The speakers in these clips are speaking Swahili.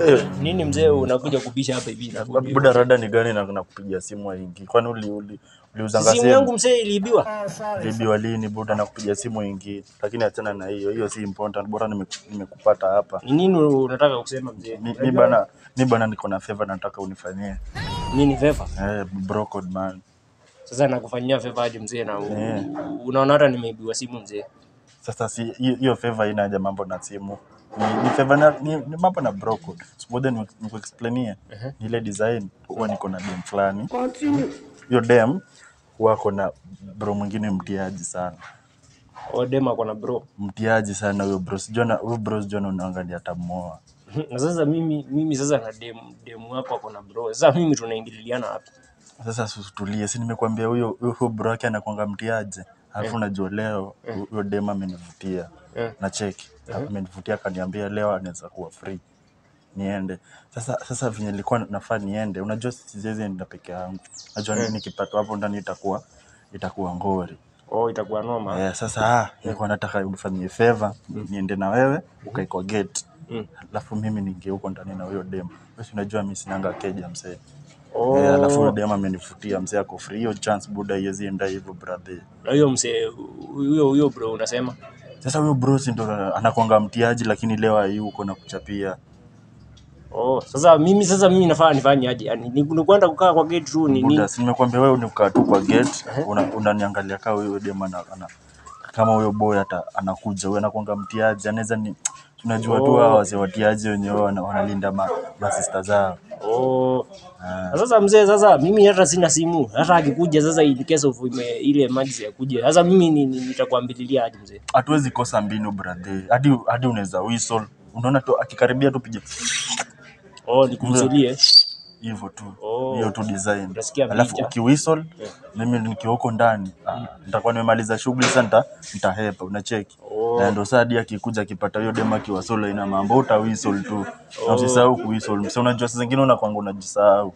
Nini mzee unakuja kupisha hapa hivi na buda rada ni gani na kupigia simu ingi? Kwani uliuzanga simu yangu mzee iliibiwa? Iliibiwa lini buda na kupigia simu ingi? Lakini achana na hiyo si important, bora nimekupata hapa. Ni nini unataka kusema mzee? Ni bana niko na favor nataka unifanyie. Nini favor? Bro code man. Sasa nakufanyia favor aje mzee na unaona hata nimeibiwa simu mzee. Sasa si hiyo favor ina haja mambo na simu. Ni favor ni mambo na bro code. Ngoja nikuexplainie. Ile design huwa niko na dem fulani. Hiyo dem wako na bro mwingine mtiaji sana. Dem ako na bro mtiaji sana huyo bro. Sijona unaangalia tamoa. Na sasa mimi sasa na dem hapo ako na bro. Sasa mimi tunaingililiana hapo. Sasa usitulie. Si nimekuambia huyo bro yake anakuanga mtiaje. Alafu unajua leo huyo dem amenivutia. Na cheki. Amenivutia akaniambia leo anaweza kuwa free. Niende. Sasa venye nilikuwa nafaa niende. Unajua siwezi enda peke yangu. Najua nikipata hapo ndani itakuwa ngori. Itakuwa noma. Sasa nilikuwa nataka unifanyie favor, niende na wewe ukae kwa gate. Alafu mimi ningie huko ndani na huyo dem. Wewe unajua mimi sinanga keja mzee. Alafu huyo dem amenifutia mzee ako free. Hiyo chance buda yezi enda hivyo brother. Na huyo mzee huyo bro unasema? Sasa huyo bro si ndo anakuanga mtiaji lakini leo yuko na kuchapia. Sasa mimi nafaa nifanye aje? Yaani ni kwenda kukaa kwa gate tu ni nini? Buda si nimekuambia wewe unakaa tu kwa gate, unaniangalia kama huyo dem kama huyo boy anakuja, wewe anakuanga mtiaji, anaweza ni tunajua tu hao wazee watiaji wenyewe wanalinda ma sister zao. Sasa mzee mimi hata sina simu. Hata akikuja sasa in case of ile emergency yakuje. Sasa mimi nitakuambililia aje mzee? Hatuwezi kosa mbinu brother. Hadi unaweza whistle. Unaona tu akikaribia tu pige. Nikumzulie hivyo tu. Hiyo tu design. Alafu ukiwhistle mimi nikiwa huko ndani nitakuwa nimemaliza shughuli sasa nitahepa unacheki. Na ndio sadi akikuja akipata hiyo dema kiwa solo ina mambo utawhistle tu. Na usisahau kuwhistle. Sasa unajua saa zingine unakuanga unajisahau.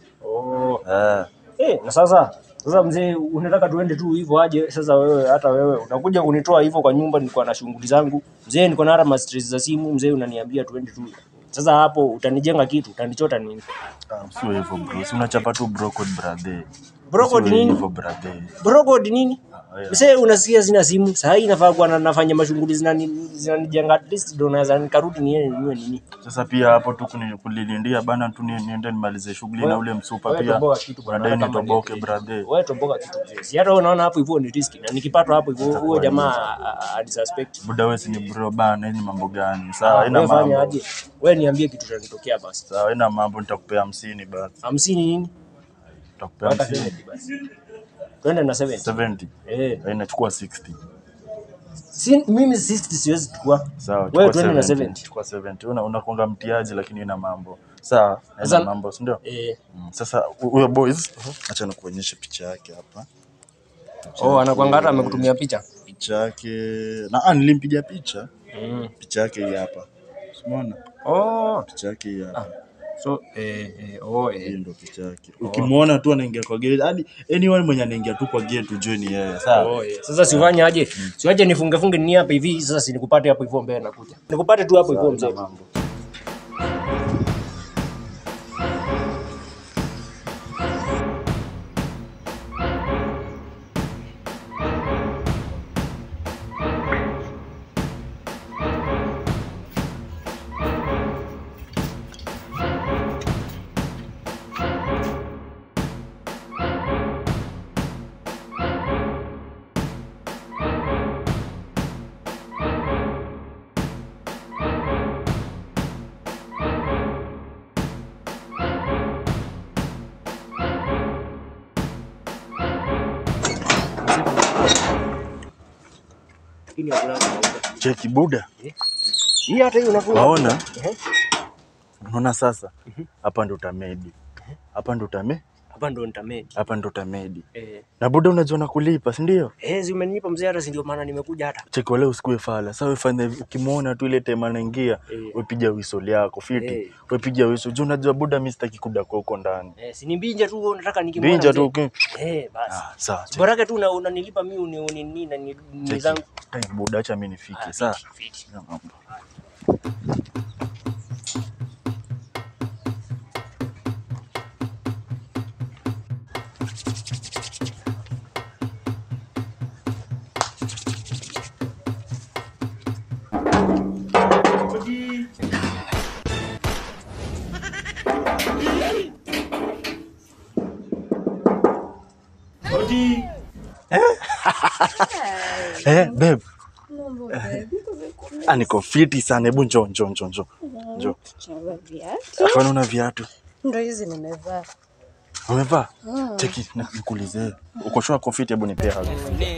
Na sasa mzee unataka tuende tu hivyo aje? Sasa hata wewe unakuja kunitoa hivyo kwa nyumba, nilikuwa na shughuli zangu. Mzee niko na hata ma stress za simu, mzee unaniambia tuende tu. Sasa hapo utanijenga kitu, utanichota nini? Sio hivyo bro. Si unachapa tu bro code brother. Bro code nini? Hivyo brother. Bro code nini? Mzee unasikia sina simu. Sasa hii nafaa kuwa nafanya mashughuli zinanijenga at least ndio naweza nikarudi niwe nini. Sasa pia hapo tu kulilindia bana tu niende nimalize shughuli na ule msupa pia. Baadaye nitoboke brother. Wewe toboka kitu mzee. Si hata unaona hapo hivyo ni risk. Na nikipata hapo hivyo huyo jamaa adisuspect. Buda wewe si ni bro bana, ni mambo gani? Sawa, haina mambo. Wewe fanya aje? Wewe niambie kitu kitanitokea basi. Sawa, haina mambo, nitakupea 50 basi. 50 nini? Nitakupea 50 basi. Twende na 70. Inachukua 60. Mimi 60 siwezi chukua. Sawa, wewe twende na 70. Chukua 70. Unakuanga mtiaji lakini ina mambo. Sawa, ina mambo, si ndio? Sasa huyo boys acha nikuonyeshe picha yake hapa. Anakuanga hata amekutumia picha. Picha yake na nilimpigia picha. Picha yake hii hapa. Umeona? Picha yake hii hapa. So ndio picha yake. Ukimwona tu anaingia kwa gate, hadi anyone mwenye anaingia tu kwa gate ujue ni yeye. Sawa. Sasa sifanye aje? Siwaje nifunge ni hapa hivi, sasa sinikupate hapo hivyo mbele nakuja. Nikupate tu hapo hivyo mzee. Cheki buda. Hii hata hiyo unafunga. Waona? Unaona sasa? Hapa ndo utamedi. Hapa ndo utamedi. Na buda unajua nakulipa, si ndio? Si umenipa mzee, hata si ndio maana nimekuja hata. Cheki wale usikue fala. Sasa wewe fanya ukimwona tu ile tema anaingia, wewe piga whistle yako fiti. Wewe piga whistle. Unajua buda mimi sitaki kuda kwa huko ndani. Si ni mbinja tu unataka nikimwona. Mbinja tu. Basi. Sawa. Bora tu unanilipa mimi nini na ni zangu. Buda acha mimi nifike. Sawa. Babe. Mambo babe. Niko fiti sana. Hebu njoo. Njoo. Afanye una viatu. Ndio hizi nimevaa. Umevaa? Cheki nikuulize. Uko sure uko fiti? Hebu nipe hapo.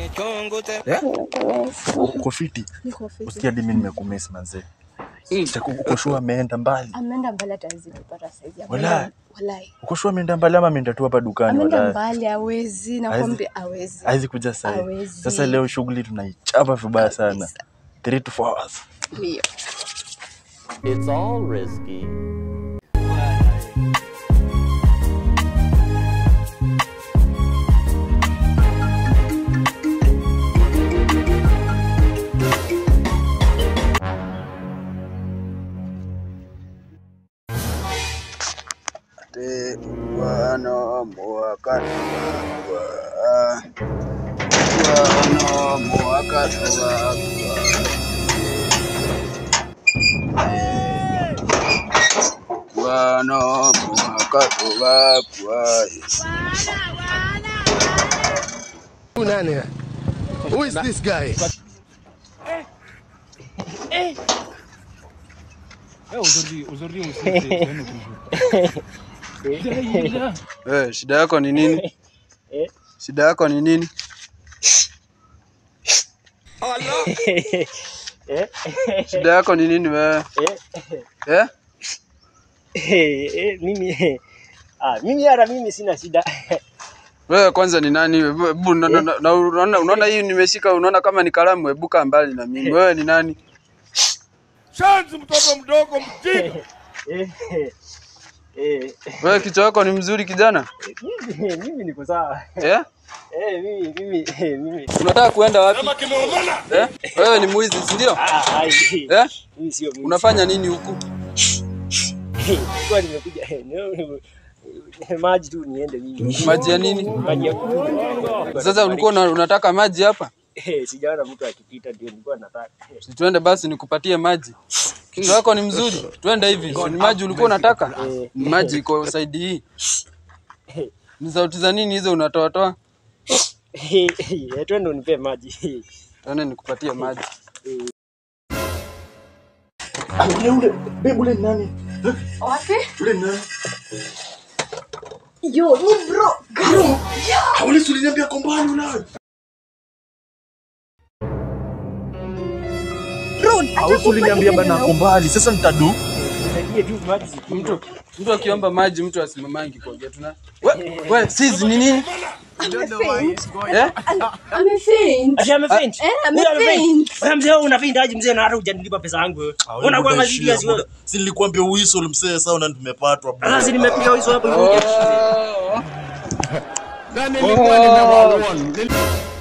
Uko fiti? Niko fiti. Usikia mimi nimekumiss manze. Cheki uko sure ameenda mbali? Ameenda mbali hatazi kupata size ya. Wallahi. Wallahi. Uko sure ameenda mbali ama ameenda tu hapa dukani? Ameenda Wallahi. mbali hawezi, nakwambia hawezi. Haizi kuja sasa. Hawezi. Sasa leo shughuli tunaichapa vibaya sana. 3 to 4 hours. Ndio. It's all risky. Wana mwaka Who is this guy? Shida yako ni nini? Shida yako ni nini? Shida yako ni nini wewe? Mimi sina shida. Wewe kwanza ni nani? Unaona hii nimeshika, unaona kama ni kalamu, ebuka mbali na mimi. Wewe ni nani? Shanzi mtoto mdogo mjinga. Wewe kichwa yako ni mzuri kijana? Mimi niko sawa. Mimi. Unataka kuenda wapi? Wewe ni mwizi, si ndio? Mimi sio mwizi. Unafanya nini huku? Kwa nimekuja maji tu niende mimi. Maji ya nini? Maji ya kunywa. Sasa ulikuwa unataka maji hapa? Sijaona mtu akipita ndio nilikuwa nataka. Twende basi nikupatie maji. Kichwa yako ni mzuri. Twende hivi. Ni maji ulikuwa unataka? Ni maji iko side hii. Ni sauti za nini hizo unatoa? Twende unipe maji. Twende nikupatie maji. Ule babe, ule nani? Wapi? Ule nani? Yo, ni bro. Ule uliniambia kombani ule. Uliniambia bana kombali. Sasa nitadu. Mtu akiomba maji mtu asimamangi kuongea tuna. Wewe sisi ni nini? Amefaint. Amefaint. Amefaint. Wewe mzee unafaint aje mzee na hata hujanilipa pesa yangu wewe. Unakuwa mazidi ya wewe. Si nilikwambia uwhistle mzee, sasa una tumepatwa bro. Sasa nimepiga whistle hapo hivi. Na nilikuwa nina 1.